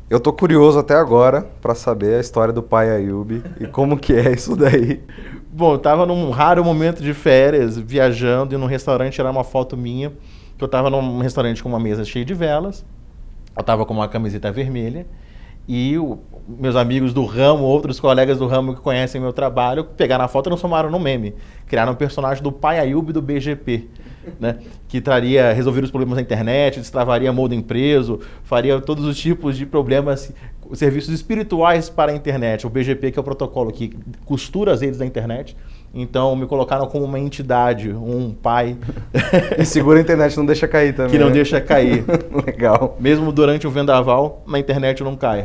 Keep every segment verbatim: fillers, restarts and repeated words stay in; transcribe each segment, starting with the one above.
Eu tô curioso até agora para saber a história do pai Ayub e como que é isso daí. Bom, eu tava num raro momento de férias, viajando, e num restaurante tirar uma foto minha, que eu tava num restaurante com uma mesa cheia de velas, eu tava com uma camiseta vermelha, e o, meus amigos do ramo, outros colegas do ramo que conhecem meu trabalho, pegaram a foto e transformaram no meme. Criaram um personagem do pai Ayub do B G P, né? Que traria, resolver os problemas da internet, destravaria modem preso, faria todos os tipos de problemas, serviços espirituais para a internet. O B G P, que é o protocolo que costura as redes da internet. Então me colocaram como uma entidade, um pai. E segura a internet, não deixa cair também. Que não deixa cair. Legal. Mesmo durante o vendaval, na internet não cai.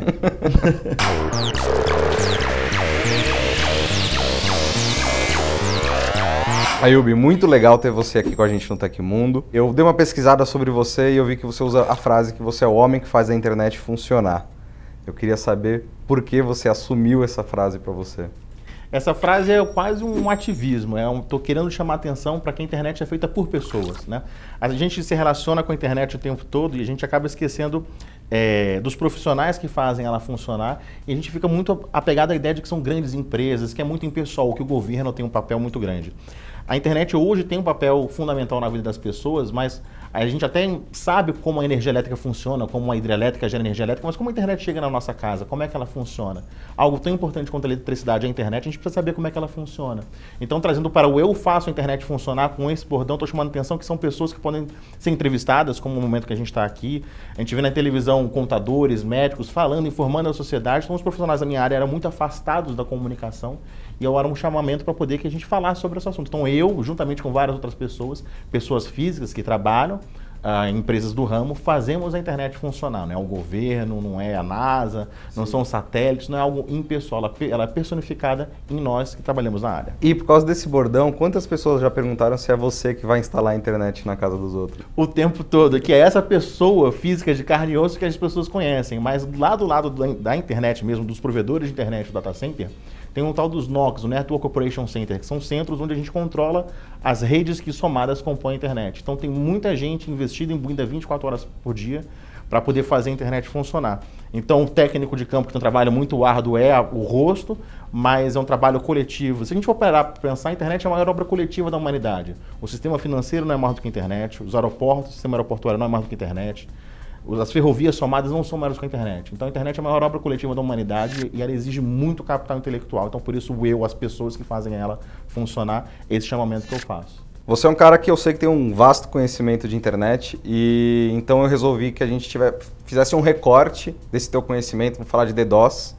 Ayub, muito legal ter você aqui com a gente no Tecmundo. Eu dei uma pesquisada sobre você e eu vi que você usa a frase que você é o homem que faz a internet funcionar. Eu queria saber por que você assumiu essa frase para você. Essa frase é quase um ativismo, é um, tô querendo chamar atenção para que a internet é feita por pessoas, né? A gente se relaciona com a internet o tempo todo e a gente acaba esquecendo é, dos profissionais que fazem ela funcionar, e a gente fica muito apegado à ideia de que são grandes empresas, que é muito impessoal, que o governo tem um papel muito grande. A internet hoje tem um papel fundamental na vida das pessoas, mas a gente até sabe como a energia elétrica funciona, como a hidrelétrica gera energia elétrica, mas como a internet chega na nossa casa, como é que ela funciona? Algo tão importante quanto a eletricidade e a internet, a gente precisa saber como é que ela funciona. Então, trazendo para o eu faço a internet funcionar com esse bordão, estou chamando atenção que são pessoas que podem ser entrevistadas, como no momento que a gente está aqui. A gente vê na televisão contadores, médicos, falando, informando a sociedade. Então, os profissionais da minha área eram muito afastados da comunicação, e eu era um chamamento para poder que a gente falasse sobre esse assunto. Então eu, juntamente com várias outras pessoas, pessoas físicas que trabalham, ah, empresas do ramo, fazemos a internet funcionar. Não é o governo, não é a NASA, não Sim. são satélites, não é algo impessoal. Ela, ela é personificada em nós que trabalhamos na área. E por causa desse bordão, quantas pessoas já perguntaram se é você que vai instalar a internet na casa dos outros? O tempo todo, que é essa pessoa física de carne e osso que as pessoas conhecem. Mas lá do lado da internet mesmo, dos provedores de internet, do data center, tem um tal dos N O Cs, o Network Operation Center, que são centros onde a gente controla as redes que somadas compõem a internet. Então tem muita gente investida em ainda vinte e quatro horas por dia para poder fazer a internet funcionar. Então o técnico de campo que tem um trabalho muito árduo é o rosto, mas é um trabalho coletivo. Se a gente for parar para pensar, a internet é a maior obra coletiva da humanidade. O sistema financeiro não é maior do que a internet, os aeroportos, o sistema aeroportuário não é maior do que a internet. As ferrovias somadas não são maiores que a internet. Então a internet é a maior obra coletiva da humanidade e ela exige muito capital intelectual. Então por isso eu, as pessoas que fazem ela funcionar, esse chamamento que eu faço. Você é um cara que eu sei que tem um vasto conhecimento de internet, e então eu resolvi que a gente tiver, fizesse um recorte desse teu conhecimento, vamos falar de DDoS.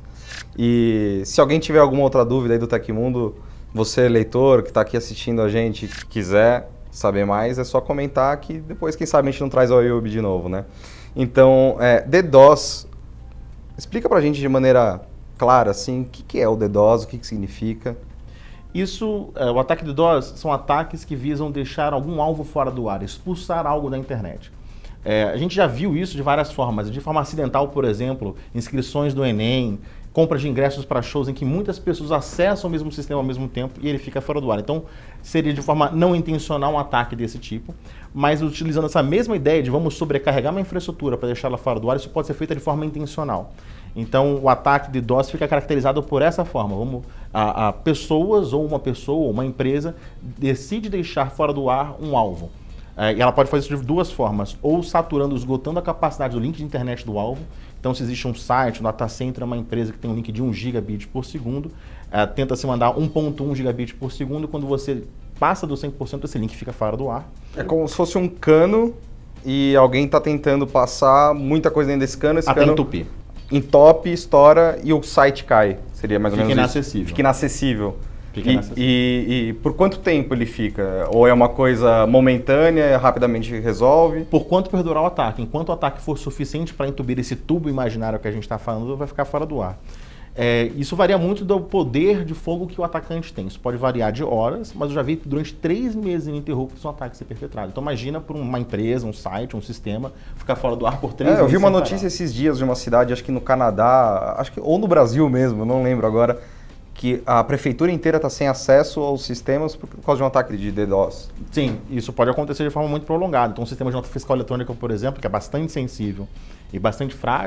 E se alguém tiver alguma outra dúvida aí do Tecmundo, você, leitor, que está aqui assistindo a gente, quiser saber mais, é só comentar que depois, quem sabe, a gente não traz o Ayub de novo, né? Então, é, DDoS, explica pra gente de maneira clara, assim, o que, que é o DDoS, o que, que significa? Isso, é, o ataque DDoS são ataques que visam deixar algum alvo fora do ar, expulsar algo da internet. É, a gente já viu isso de várias formas, de forma acidental, por exemplo, inscrições do Enem, compra de ingressos para shows em que muitas pessoas acessam o mesmo sistema ao mesmo tempo e ele fica fora do ar. Então, seria de forma não intencional um ataque desse tipo, mas utilizando essa mesma ideia de vamos sobrecarregar uma infraestrutura para deixá-la fora do ar, isso pode ser feito de forma intencional. Então, o ataque de DDoS fica caracterizado por essa forma. Vamos, a, a pessoas ou uma pessoa ou uma empresa decide deixar fora do ar um alvo. É, e ela pode fazer isso de duas formas, ou saturando, esgotando a capacidade do link de internet do alvo. Então, se existe um site, um data center, uma empresa que tem um link de um gigabit por segundo, é, tenta se mandar um ponto um gigabit por segundo, quando você passa do cem por cento, esse link fica fora do ar. É como se fosse um cano e alguém está tentando passar muita coisa dentro desse cano, esse Até cano entupir. entope, estoura e o site cai. Seria mais ou Fica menos inacessível. Isso. Fica inacessível. Fica E, inacessível. e, e por quanto tempo ele fica? Ou é uma coisa momentânea, rapidamente resolve? Por quanto perdurar o ataque. Enquanto o ataque for suficiente para entupir esse tubo imaginário que a gente está falando, vai ficar fora do ar. É, isso varia muito do poder de fogo que o atacante tem. Isso pode variar de horas, mas eu já vi durante três meses ininterruptos um ataque ser perpetrado. Então imagina por uma empresa, um site, um sistema, ficar fora do ar por três É, meses. eu vi uma sem notícia parar. esses dias de uma cidade, acho que no Canadá, acho que, ou no Brasil mesmo, eu não lembro agora, que a prefeitura inteira está sem acesso aos sistemas por causa de um ataque de DDoS. Sim, isso pode acontecer de forma muito prolongada. Então, um sistema de nota fiscal eletrônica, por exemplo, que é bastante sensível e bastante frágil,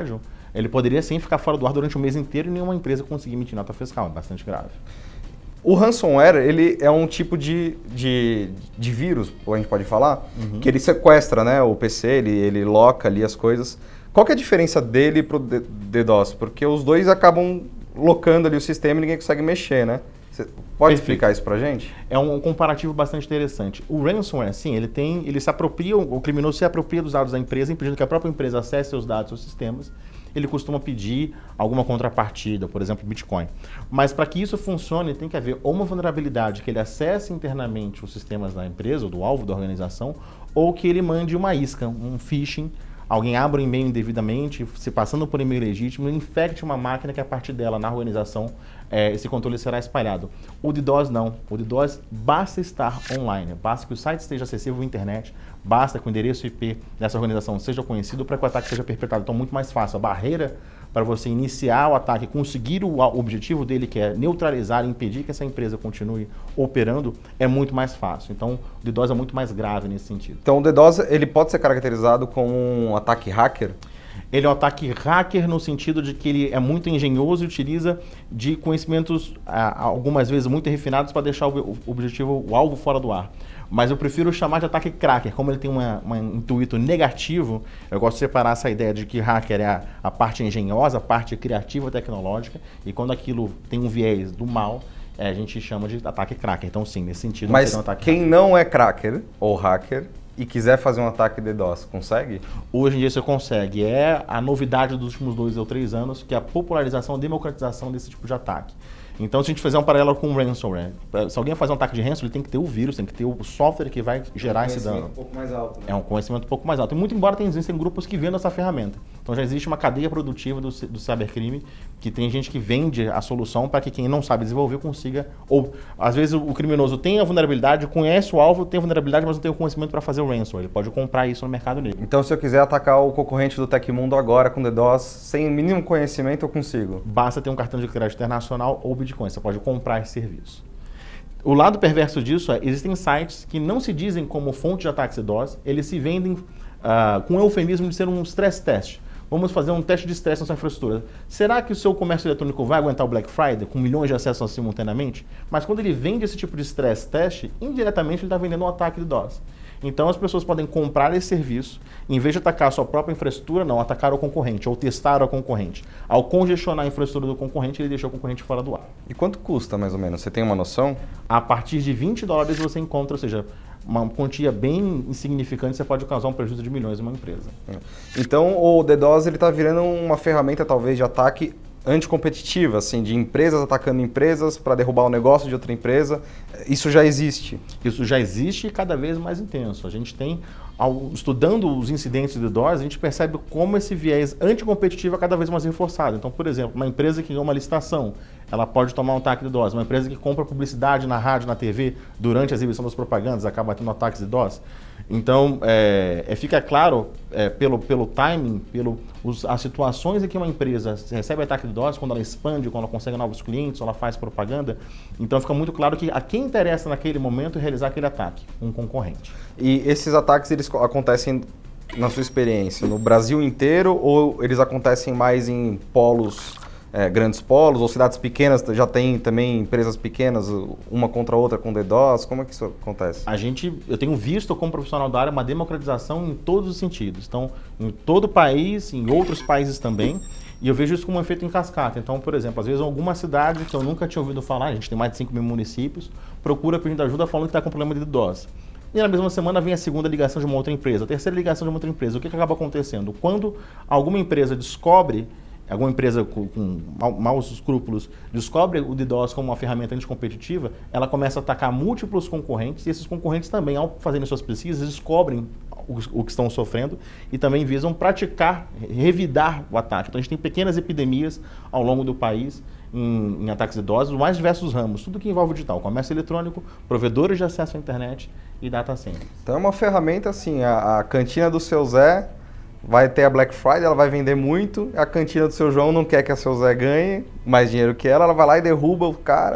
ele poderia sim ficar fora do ar durante o mês inteiro e nenhuma empresa conseguir emitir nota fiscal, é bastante grave. O ransomware, ele é um tipo de, de, de vírus, ou a gente pode falar, uhum. que ele sequestra, né, o P C, ele, ele loca ali as coisas. Qual que é a diferença dele para o DDoS? Porque os dois acabam locando ali o sistema e ninguém consegue mexer, né? Você pode Perfeito. explicar isso pra gente? É um comparativo bastante interessante. O ransomware, sim, ele tem, ele se apropria, o criminoso se apropria dos dados da empresa, impedindo que a própria empresa acesse seus dados, seus sistemas. Ele costuma pedir alguma contrapartida, por exemplo, Bitcoin. Mas para que isso funcione, tem que haver ou uma vulnerabilidade que ele acesse internamente os sistemas da empresa, ou do alvo da organização, ou que ele mande uma isca, um phishing, alguém abre um e-mail indevidamente, se passando por e-mail legítimo, infecte uma máquina que a partir dela, na organização, é, esse controle será espalhado. O DDoS não. O DDoS basta estar online, basta que o site esteja acessível à internet, basta que o endereço I P dessa organização seja conhecido para que o ataque seja perpetrado. Então, muito mais fácil. A barreira para você iniciar o ataque e conseguir o objetivo dele, que é neutralizar e impedir que essa empresa continue operando, é muito mais fácil. Então, o DDoS é muito mais grave nesse sentido. Então, o DDoS ele pode ser caracterizado como um ataque hacker? Ele é um ataque hacker no sentido de que ele é muito engenhoso e utiliza de conhecimentos, algumas vezes, muito refinados para deixar o objetivo, o alvo fora do ar. Mas eu prefiro chamar de ataque cracker. Como ele tem uma, uma intuito negativo, eu gosto de separar essa ideia de que hacker é a, a parte engenhosa, a parte criativa tecnológica, e quando aquilo tem um viés do mal, é, a gente chama de ataque cracker. Então, sim, nesse sentido... Mas um ataque quem hacker. não é cracker ou hacker e quiser fazer um ataque DDoS, consegue? Hoje em dia você consegue. É a novidade dos últimos dois ou três anos, que é a popularização, a democratização desse tipo de ataque. Então, se a gente fizer um paralelo com o ransomware, se alguém fazer um ataque de ransomware, ele tem que ter o vírus, tem que ter o software que vai gerar esse dano. É um conhecimento um pouco mais alto. Né? É um conhecimento um pouco mais alto. E muito embora tenha, existem grupos que vendam essa ferramenta. Então, já existe uma cadeia produtiva do, do cybercrime, que tem gente que vende a solução para que quem não sabe desenvolver consiga, ou às vezes o criminoso tem a vulnerabilidade, conhece o alvo, tem a vulnerabilidade, mas não tem o conhecimento para fazer o ransomware. Ele pode comprar isso no mercado negro. Então, se eu quiser atacar o concorrente do Tecmundo agora com DDoS, sem o mínimo conhecimento, eu consigo? Basta ter um cartão de crédito internacional ou Bitcoin. Você pode comprar esse serviço. O lado perverso disso é, existem sites que não se dizem como fonte de ataques DDoS, eles se vendem uh, com o eufemismo de ser um stress test. Vamos fazer um teste de estresse na sua infraestrutura. Será que o seu comércio eletrônico vai aguentar o Black Friday com milhões de acessos simultaneamente? Mas quando ele vende esse tipo de stress test, indiretamente ele está vendendo um ataque DDoS. Então as pessoas podem comprar esse serviço, em vez de atacar a sua própria infraestrutura, não, atacar o concorrente, ou testar o concorrente. Ao congestionar a infraestrutura do concorrente, ele deixou o concorrente fora do ar. E quanto custa, mais ou menos? Você tem uma noção? A partir de vinte dólares você encontra, ou seja, uma quantia bem insignificante, você pode causar um prejuízo de milhões em uma empresa. Então o DDoS está virando uma ferramenta talvez de ataque anticompetitiva, assim, de empresas atacando empresas para derrubar o negócio de outra empresa. Isso já existe? Isso já existe e cada vez mais intenso. A gente tem, ao, estudando os incidentes de DDoS, a gente percebe como esse viés anticompetitivo é cada vez mais reforçado. Então, por exemplo, uma empresa que ganha uma licitação, ela pode tomar um ataque de DDoS. Uma empresa que compra publicidade na rádio, na T V, durante a exibição das propagandas, acaba tendo ataques de DDoS. Então, é, é, fica claro, é, pelo, pelo timing, pelo, os, as situações em que uma empresa recebe ataque de DDoS, quando ela expande, quando ela consegue novos clientes, ela faz propaganda. Então, fica muito claro que a quem interessa naquele momento realizar aquele ataque, um concorrente. E esses ataques, eles acontecem, na sua experiência, no Brasil inteiro ou eles acontecem mais em polos, é, grandes polos, ou cidades pequenas, já tem também empresas pequenas, uma contra a outra com DDoS? Como é que isso acontece? A gente, eu tenho visto como profissional da área uma democratização em todos os sentidos. Então, em todo o país, em outros países também, e eu vejo isso como um efeito em cascata. Então, por exemplo, às vezes alguma cidade que eu nunca tinha ouvido falar, a gente tem mais de cinco mil municípios, procura pedindo ajuda falando que está com problema de DDoS. E na mesma semana vem a segunda ligação de uma outra empresa, a terceira ligação de uma outra empresa. O que, que acaba acontecendo? Quando alguma empresa descobre, alguma empresa com, com maus escrúpulos, descobre o DDoS como uma ferramenta anticompetitiva, ela começa a atacar múltiplos concorrentes, e esses concorrentes também, ao fazerem suas pesquisas, descobrem o, o que estão sofrendo e também visam praticar, revidar o ataque. Então a gente tem pequenas epidemias ao longo do país em, em ataques DDoS, os mais diversos ramos, tudo que envolve o digital, comércio eletrônico, provedores de acesso à internet e data center. Então é uma ferramenta assim, a, a cantina do seu Zé vai ter a Black Friday, ela vai vender muito, a cantina do seu João não quer que a seu Zé ganhe mais dinheiro que ela, ela vai lá e derruba o cara.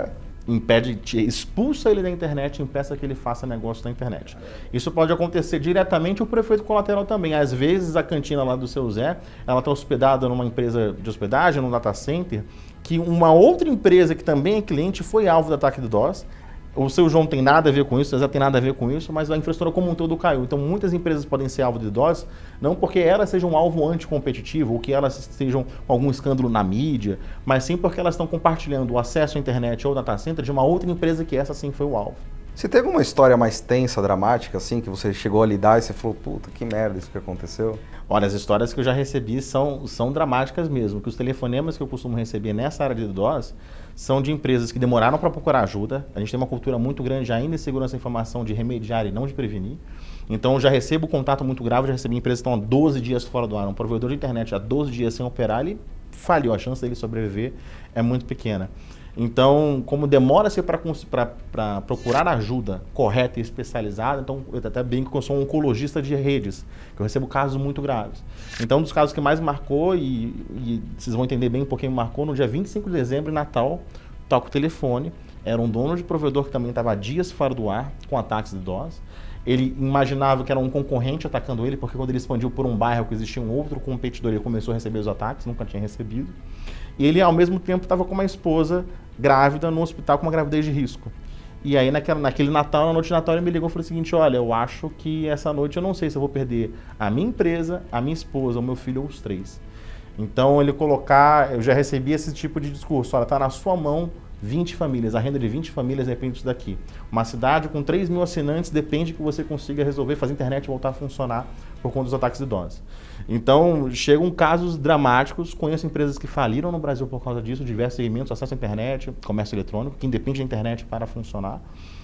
impede, te expulsa ele da internet, impeça que ele faça negócio na internet. Isso pode acontecer diretamente ou por efeito colateral também. Às vezes a cantina lá do seu Zé, ela está hospedada numa empresa de hospedagem, num data center, que uma outra empresa que também é cliente foi alvo do ataque do DOS. O seu João tem nada a ver com isso, o Zé tem nada a ver com isso, mas a infraestrutura como um todo caiu. Então muitas empresas podem ser alvo de DOS, não porque elas sejam um alvo anticompetitivo ou que elas estejam com algum escândalo na mídia, mas sim porque elas estão compartilhando o acesso à internet ou data center de uma outra empresa que essa sim foi o alvo. Você teve uma história mais tensa, dramática, assim, que você chegou a lidar e você falou, puta, que merda isso que aconteceu? Olha, as histórias que eu já recebi são, são dramáticas mesmo, que os telefonemas que eu costumo receber nessa área de DOS são de empresas que demoraram para procurar ajuda. A gente tem uma cultura muito grande ainda em segurança da informação de remediar e não de prevenir. Então, eu já recebo contato muito grave, já recebi empresas que estão há doze dias fora do ar. Um provedor de internet há doze dias sem operar, ele falhou. A chance dele sobreviver é muito pequena. Então, como demora-se para procurar ajuda correta e especializada, então eu até brinco que eu sou um oncologista de redes, que eu recebo casos muito graves. Então, um dos casos que mais marcou, e, e vocês vão entender bem um pouquinho, marcou no dia vinte e cinco de dezembro, Natal, toca o telefone, era um dono de provedor que também estava há dias fora do ar, com ataques de DOS. Ele imaginava que era um concorrente atacando ele, porque quando ele expandiu por um bairro que existia um outro competidor, ele começou a receber os ataques, nunca tinha recebido. E ele, ao mesmo tempo, estava com uma esposa grávida no hospital com uma gravidez de risco. E aí, naquela, naquele Natal, na noite de Natal, ele me ligou e falou o seguinte, olha, eu acho que essa noite eu não sei se eu vou perder a minha empresa, a minha esposa, o meu filho ou os três. Então, ele colocar, eu já recebi esse tipo de discurso, olha, está na sua mão vinte famílias, a renda de vinte famílias depende disso daqui. Uma cidade com três mil assinantes depende que você consiga resolver, fazer a internet voltar a funcionar por conta dos ataques de DOS. Então, chegam casos dramáticos, conheço empresas que faliram no Brasil por causa disso, diversos segmentos, acesso à internet, comércio eletrônico, que depende da internet para funcionar.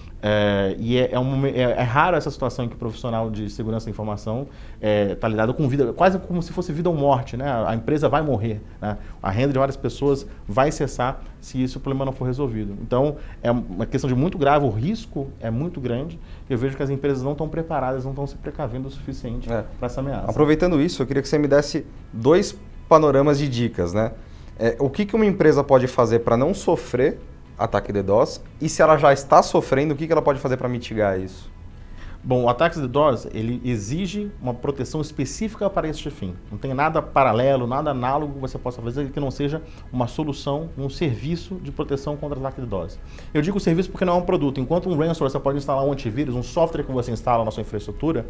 É, e é, é, um, é, é raro essa situação em que o profissional de segurança da informação está é, lidado com vida, quase como se fosse vida ou morte, né? A, a empresa vai morrer, né? A renda de várias pessoas vai cessar se isso o problema não for resolvido. Então, é uma questão de muito grave, o risco é muito grande. Eu vejo que as empresas não estão preparadas, não estão se precavendo o suficiente é. para essa ameaça. Aproveitando isso, eu queria que você me desse dois panoramas de dicas, né? É, o que, que uma empresa pode fazer para não sofrer ataque de DOS, e se ela já está sofrendo, o que ela pode fazer para mitigar isso? Bom, o ataque de DOS, ele exige uma proteção específica para este fim. Não tem nada paralelo, nada análogo que você possa fazer que não seja uma solução, um serviço de proteção contra o ataque de DOS. Eu digo serviço porque não é um produto. Enquanto um ransomware, você pode instalar um antivírus, um software que você instala na sua infraestrutura,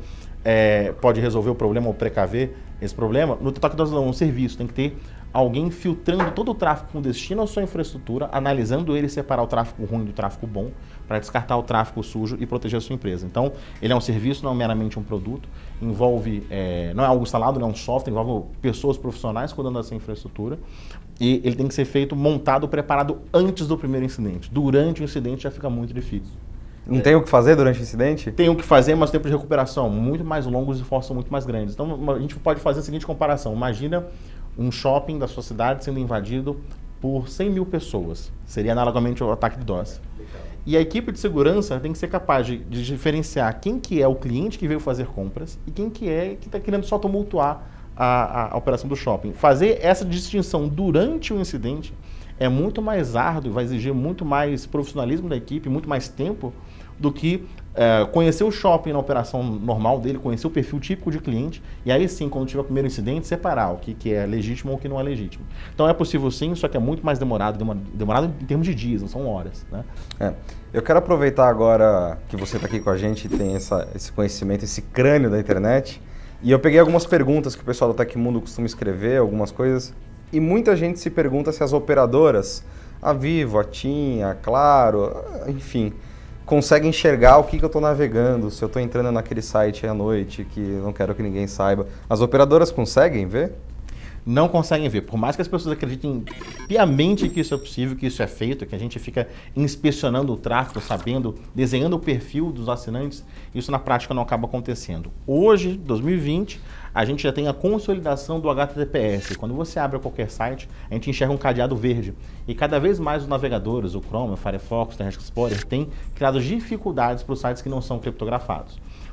é, pode resolver o problema ou precaver esse problema. No ataque de DOS não, é um serviço, tem que ter alguém filtrando todo o tráfego com destino à sua infraestrutura, analisando ele e separar o tráfego ruim do tráfego bom, para descartar o tráfego sujo e proteger a sua empresa. Então, ele é um serviço, não é meramente um produto, envolve, é, não é algo instalado, não é um software, envolve pessoas profissionais cuidando dessa infraestrutura, e ele tem que ser feito, montado, preparado antes do primeiro incidente. Durante o incidente já fica muito difícil. Não é. Tem o que fazer durante o incidente? Tem o que fazer, mas tempos de recuperação muito mais longos e esforços muito mais grandes. Então, a gente pode fazer a seguinte comparação. Imagina um shopping da sua cidade sendo invadido por cem mil pessoas. Seria analogamente o ataque de DOS. E a equipe de segurança tem que ser capaz de, de diferenciar quem que é o cliente que veio fazer compras e quem que é que está querendo só tumultuar a, a, a operação do shopping. Fazer essa distinção durante o incidente é muito mais árduo, vai exigir muito mais profissionalismo da equipe, muito mais tempo do que é, conhecer o shopping na operação normal dele, conhecer o perfil típico de cliente, e aí sim, quando tiver o primeiro incidente, separar o que, que é legítimo ou o que não é legítimo. Então é possível sim, só que é muito mais demorado, demorado em termos de dias, não são horas, né? É. Eu quero aproveitar agora que você está aqui com a gente e tem essa, esse conhecimento, esse crânio da internet, e eu peguei algumas perguntas que o pessoal do Tecmundo costuma escrever, algumas coisas, e muita gente se pergunta se as operadoras, a Vivo, a TIM, a Claro, enfim, consegue enxergar o que, que eu estou navegando, se eu estou entrando naquele site à noite que não quero que ninguém saiba. As operadoras conseguem ver? Não conseguem ver. Por mais que as pessoas acreditem piamente que isso é possível, que isso é feito, que a gente fica inspecionando o tráfego, sabendo, desenhando o perfil dos assinantes, isso na prática não acaba acontecendo. Hoje, dois mil e vinte, a gente já tem a consolidação do H T T P S. Quando você abre qualquer site, a gente enxerga um cadeado verde. E cada vez mais os navegadores, o Chrome, o Firefox, o Internet Explorer, têm criado dificuldades para os sites que não são criptografados.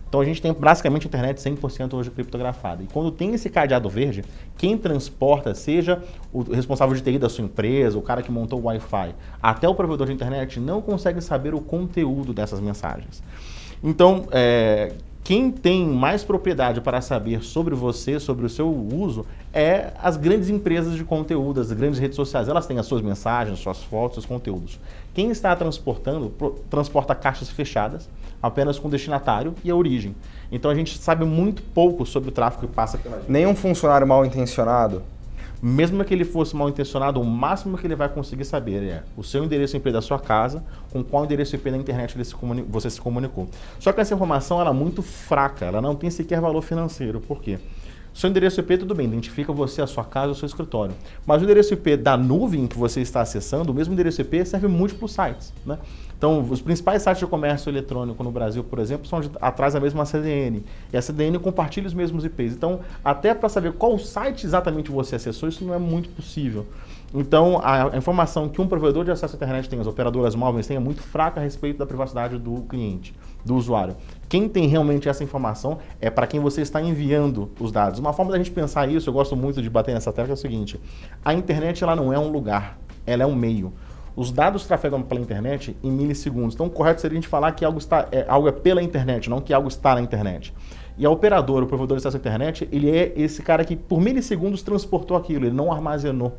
Então a gente tem basicamente a internet cem por cento hoje criptografada. E quando tem esse cadeado verde, quem transporta, seja o responsável de T I da sua empresa, o cara que montou o Wi-Fi, até o provedor de internet, não consegue saber o conteúdo dessas mensagens. Então, é, quem tem mais propriedade para saber sobre você, sobre o seu uso, é as grandes empresas de conteúdo, as grandes redes sociais. Elas têm as suas mensagens, suas fotos, seus conteúdos. Quem está transportando, transporta caixas fechadas, apenas com o destinatário e a origem. Então a gente sabe muito pouco sobre o tráfego que passa pela gente. Nenhum funcionário mal intencionado? Mesmo que ele fosse mal intencionado, o máximo que ele vai conseguir saber é o seu endereço I P da sua casa, com qual endereço I P na internet ele se comuni- você se comunicou. Só que essa informação ela é muito fraca, ela não tem sequer valor financeiro. Por quê? Seu endereço I P, tudo bem, identifica você, a sua casa, o seu escritório. Mas o endereço I P da nuvem que você está acessando, o mesmo endereço I P serve em múltiplos sites, né? Então, os principais sites de comércio eletrônico no Brasil, por exemplo, são de, atrás da mesma C D N. E a C D N compartilha os mesmos I Ps. Então, até para saber qual site exatamente você acessou, isso não é muito possível. Então, a, a informação que um provedor de acesso à internet tem, as operadoras móveis têm, é muito fraca a respeito da privacidade do cliente, do usuário. Quem tem realmente essa informação é para quem você está enviando os dados. Uma forma da gente pensar isso, eu gosto muito de bater nessa tecla, é o seguinte: a internet ela não é um lugar, ela é um meio. Os dados trafegam pela internet em milissegundos. Então, o correto seria a gente falar que algo, está, é, algo é pela internet, não que algo está na internet. E a operadora, o provedor de acesso à internet, ele é esse cara que por milissegundos transportou aquilo, ele não armazenou.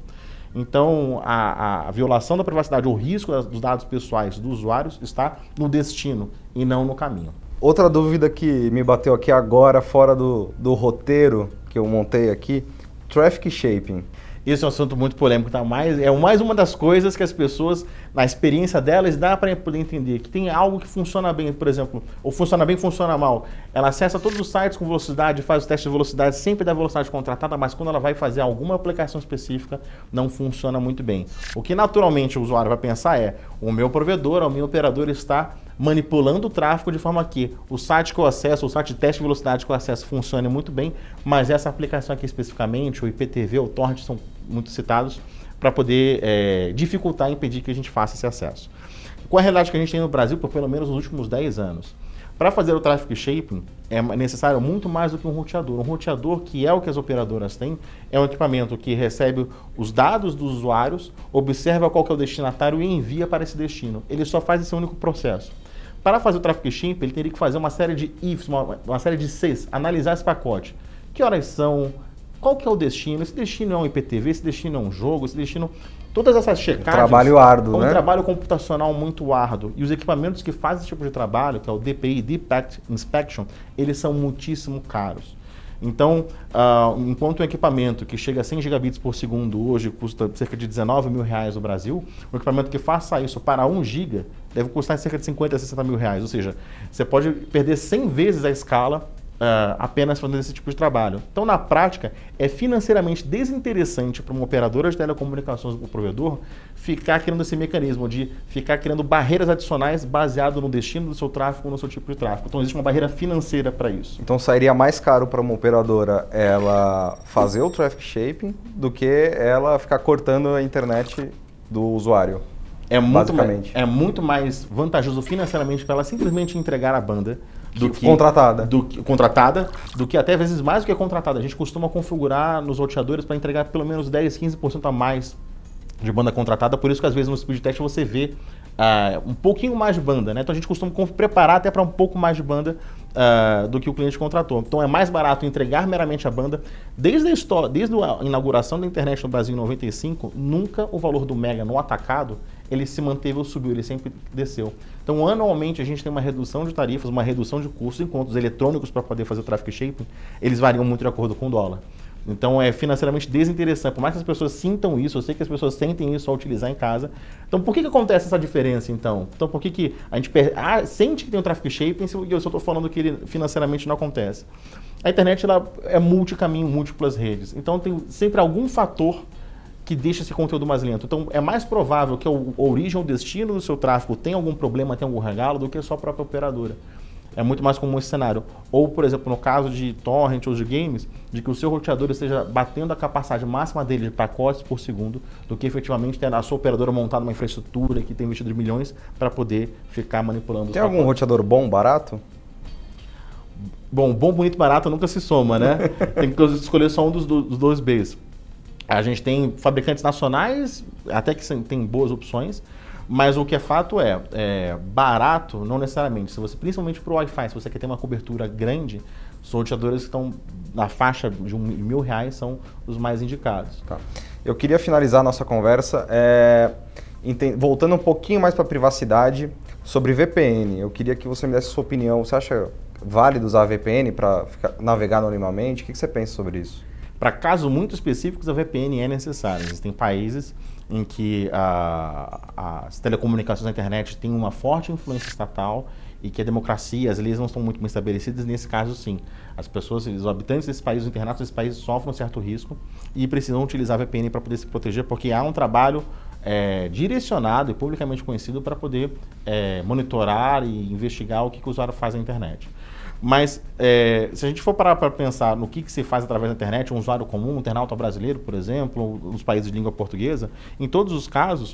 Então, a, a violação da privacidade, o risco dos dados pessoais dos usuários está no destino e não no caminho. Outra dúvida que me bateu aqui agora, fora do, do roteiro que eu montei aqui, traffic shaping. Esse é um assunto muito polêmico, tá? Mas é mais uma das coisas que as pessoas, na experiência delas, dá para poder entender que tem algo que funciona bem, por exemplo, ou funciona bem, funciona mal. Ela acessa todos os sites com velocidade, faz o teste de velocidade, sempre dá velocidade contratada, mas quando ela vai fazer alguma aplicação específica, não funciona muito bem. O que naturalmente o usuário vai pensar é: o meu provedor, o meu operador está manipulando o tráfego de forma que o site que eu acesso, o site de teste de velocidade que eu acesso funcione muito bem, mas essa aplicação aqui especificamente, o I P T V, o torrent, são muito citados para poder é, dificultar e impedir que a gente faça esse acesso. Com a realidade que a gente tem no Brasil por pelo menos nos últimos dez anos, para fazer o traffic shaping é necessário muito mais do que um roteador. Um roteador, que é o que as operadoras têm, é um equipamento que recebe os dados dos usuários, observa qual que é o destinatário e envia para esse destino. Ele só faz esse único processo. Para fazer o traffic shaping, ele teria que fazer uma série de ifs, uma, uma série de Cs, analisar esse pacote. Que horas são? Qual que é o destino? Esse destino é um I P T V, esse destino é um jogo, esse destino... Todas essas checagens... Trabalho árduo, é um né? trabalho computacional muito árduo. E os equipamentos que fazem esse tipo de trabalho, que é o D P I, Defect Inspection, eles são muitíssimo caros. Então, uh, enquanto um equipamento que chega a cem gigabits por segundo hoje custa cerca de dezenove mil reais no Brasil, um equipamento que faça isso para um giga deve custar cerca de cinquenta a sessenta mil reais. Ou seja, você pode perder cem vezes a escala uh, apenas fazendo esse tipo de trabalho. Então, na prática, é financeiramente desinteressante para uma operadora de telecomunicações ou provedor ficar criando esse mecanismo de ficar criando barreiras adicionais baseado no destino do seu tráfego, no seu tipo de tráfego. Então, existe uma barreira financeira para isso. Então, sairia mais caro para uma operadora ela fazer o traffic shaping do que ela ficar cortando a internet do usuário. É muito, mais, é muito mais vantajoso financeiramente para ela simplesmente entregar a banda do que contratada. Do que, contratada, do que até vezes mais do que contratada. A gente costuma configurar nos roteadores para entregar pelo menos dez, quinze por cento a mais de banda contratada, por isso que às vezes no speed test você vê uh, um pouquinho mais de banda, né? Então a gente costuma preparar até para um pouco mais de banda uh, do que o cliente contratou. Então é mais barato entregar meramente a banda. Desde a, história, desde a inauguração da internet no Brasil em noventa e cinco, nunca o valor do mega no atacado ele se manteve ou subiu, ele sempre desceu. Então, anualmente, a gente tem uma redução de tarifas, uma redução de custos, enquanto os eletrônicos para poder fazer o traffic shaping, eles variam muito de acordo com o dólar. Então, é financeiramente desinteressante. Por mais que as pessoas sintam isso, eu sei que as pessoas sentem isso ao utilizar em casa. Então, por que que acontece essa diferença, então? Então, por que que a gente per... ah, sente que tem um traffic shaping e eu só estou falando que ele financeiramente não acontece? A internet ela é multicaminho, múltiplas redes. Então, tem sempre algum fator que deixa esse conteúdo mais lento. Então, é mais provável que a origem ou destino do seu tráfego tenha algum problema, tenha algum regalo, do que a sua própria operadora. É muito mais comum esse cenário. Ou, por exemplo, no caso de torrent ou de games, de que o seu roteador esteja batendo a capacidade máxima dele de pacotes por segundo, do que efetivamente ter a sua operadora montada uma infraestrutura que tem investido milhões para poder ficar manipulando os Tem pacotes. algum roteador bom, barato? Bom, bom, bonito, barato nunca se soma, né? Tem que escolher só um dos, dos dois Bs. A gente tem fabricantes nacionais, até que tem boas opções, mas o que é fato é, é barato, não necessariamente. Se você, principalmente para o Wi-Fi, se você quer ter uma cobertura grande, os roteadores que estão na faixa de um, mil reais são os mais indicados. Tá. Eu queria finalizar a nossa conversa é, voltando um pouquinho mais para a privacidade sobre V P N. Eu queria que você me desse sua opinião. Você acha válido usar V P N para navegar anonimamente? O que você pensa sobre isso? Para casos muito específicos, a V P N é necessária. Existem países em que a, as telecomunicações na internet têm uma forte influência estatal e que a democracia, as leis não estão muito bem estabelecidas. Nesse caso, sim. As pessoas, os habitantes desses países, os internatos desses países sofrem um certo risco e precisam utilizar a V P N para poder se proteger, porque há um trabalho é, direcionado e publicamente conhecido para poder é, monitorar e investigar o que, que o usuário faz na internet. Mas é, se a gente for parar para pensar no que, que se faz através da internet, um usuário comum, um internauta brasileiro, por exemplo, nos países de língua portuguesa, em todos os casos,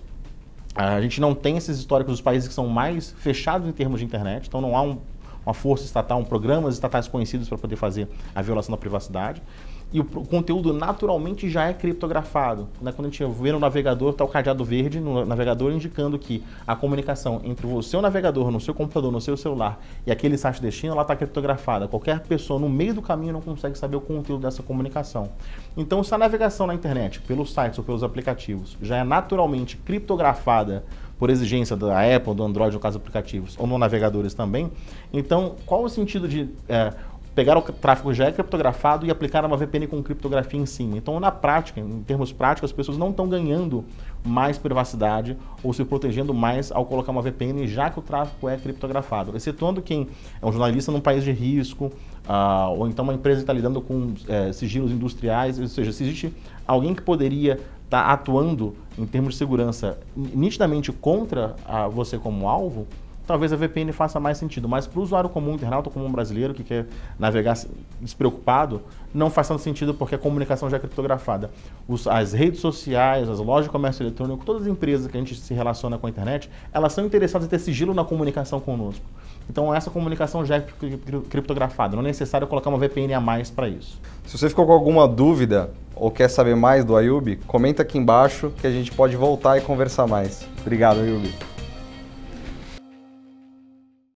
a gente não tem esses históricos dos países que são mais fechados em termos de internet, então não há um, uma força estatal, um programas estatais conhecidos para poder fazer a violação da privacidade. E o, o conteúdo naturalmente já é criptografado. Né? Quando a gente vê no navegador, está o cadeado verde no navegador indicando que a comunicação entre o seu navegador, no seu computador, no seu celular e aquele site destino, ela está criptografada. Qualquer pessoa no meio do caminho não consegue saber o conteúdo dessa comunicação. Então, se a navegação na internet, pelos sites ou pelos aplicativos, já é naturalmente criptografada por exigência da Apple, do Android, no caso aplicativos, ou no navegadores também, então qual o sentido de é, pegar o tráfego já é criptografado e aplicar uma V P N com criptografia em cima? Então, na prática, em termos práticos, as pessoas não estão ganhando mais privacidade ou se protegendo mais ao colocar uma V P N, já que o tráfego é criptografado. Excetuando quem é um jornalista num país de risco, uh, ou então uma empresa que está lidando com é, sigilos industriais, ou seja, se existe alguém que poderia estar tá atuando em termos de segurança nitidamente contra a, você como alvo, talvez a V P N faça mais sentido, mas para o usuário comum, internauta comum brasileiro que quer navegar despreocupado, não faz tanto sentido porque a comunicação já é criptografada. Os, as redes sociais, as lojas de comércio eletrônico, todas as empresas que a gente se relaciona com a internet, elas são interessadas em ter sigilo na comunicação conosco. Então essa comunicação já é criptografada, não é necessário colocar uma V P N a mais para isso. Se você ficou com alguma dúvida ou quer saber mais do Ayub, comenta aqui embaixo que a gente pode voltar e conversar mais. Obrigado, Ayub.